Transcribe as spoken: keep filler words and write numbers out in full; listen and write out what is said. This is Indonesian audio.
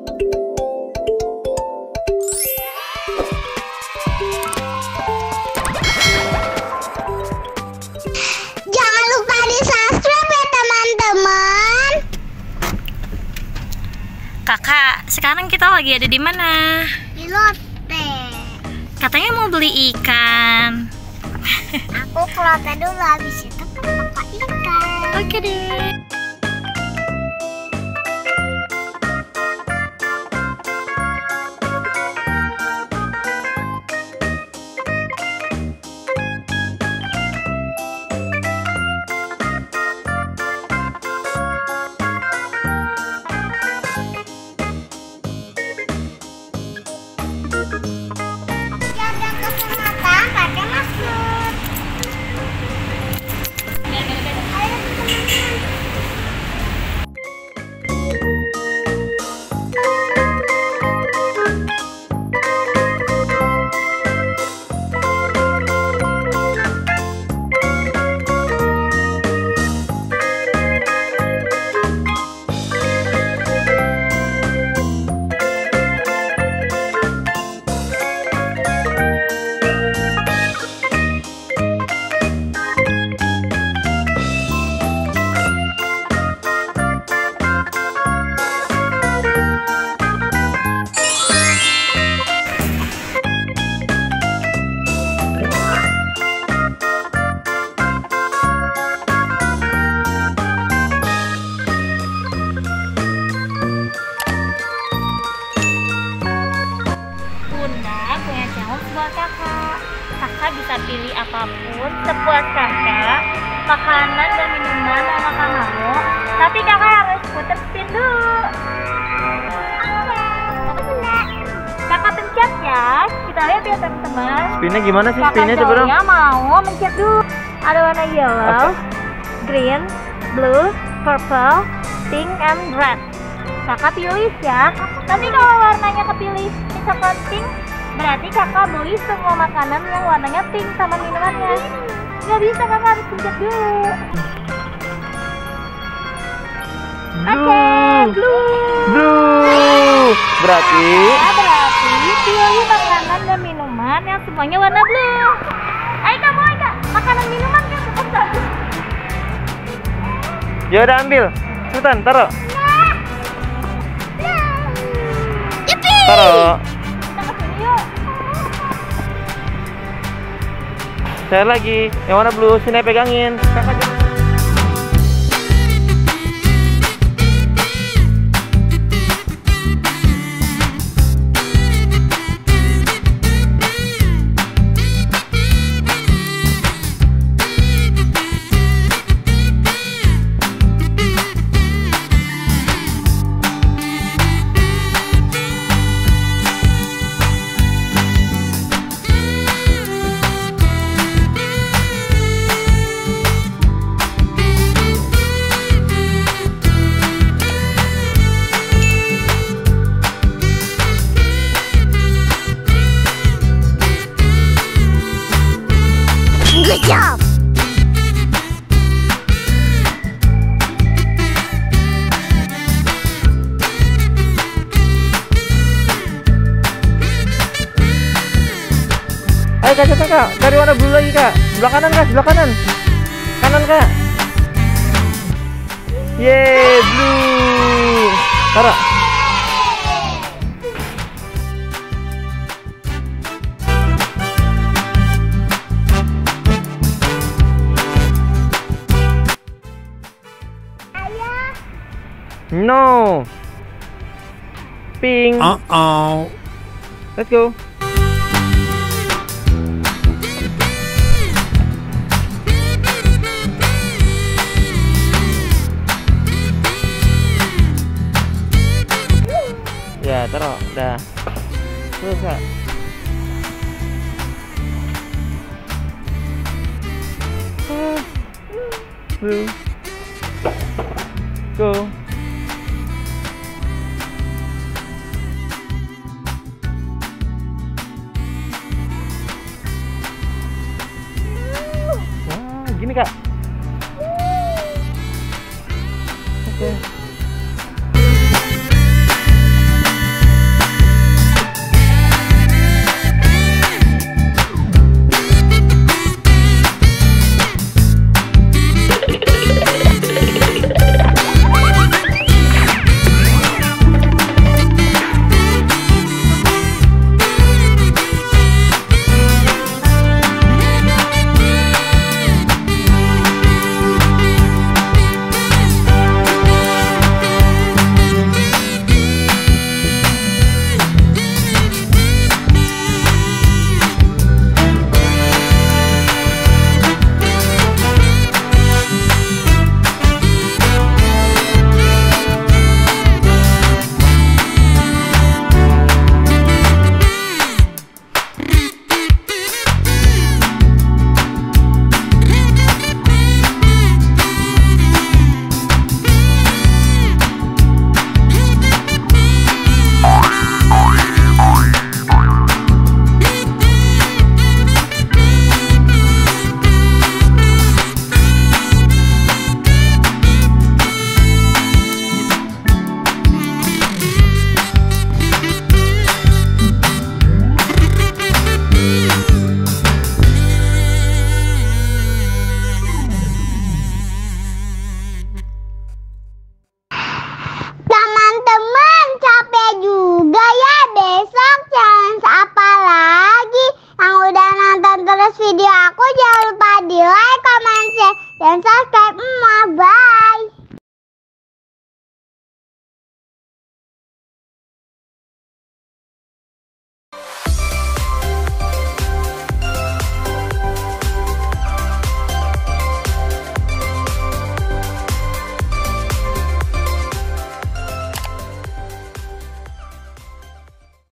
Jangan lupa di subscribe ya teman-teman. Kakak, sekarang kita lagi ada di mana? Di Lotte. Katanya mau beli ikan. Aku ke Lotte dulu, habis itu ke ikan. Oke deh. Jaga kesehatan, pakai masker. Ayo teman-teman. Bunda punya challenge buat kakak. Kakak bisa pilih apapun sepuas kakak, makanan dan minuman yang kakak mau. Tapi kakak harus puter spin dulu. Kakak pencet ya. Kita lihat ya teman-teman. Spinnya gimana sih? Kakak Spinnya coba dong. Zoya mau mencet dulu. Ada warna yellow, green, blue, purple, pink, and red. Kakak pilih ya. Nanti kalau warnanya kepilih misalkan pink, berarti kakak beli semua makanan yang warnanya pink sama minumannya. Nggak bisa, kakak harus pencet dulu. Oke, blue. Blue. Berarti Nah, berarti pilih makanan dan minuman yang semuanya warna blue. Ayo kamu, ayo Kak. Makanan minuman kan cepat. ya udah ambil. Sultan, taruh. Taruh. Kita kesini yuk. Saya lagi. Yang warna blue, sini pegangin. Kakak jangan. Good job. Ayo kak, kak, kak, cari warna blue lagi kak. Sebelah kanan kak, sebelah kanan. Kanan kak. Yeay, blue. Taruh. No. Pink. Uh-oh. Let's go. Ya, taruh. Dah. Terus kak. Blue. Go. Wah, gini kak.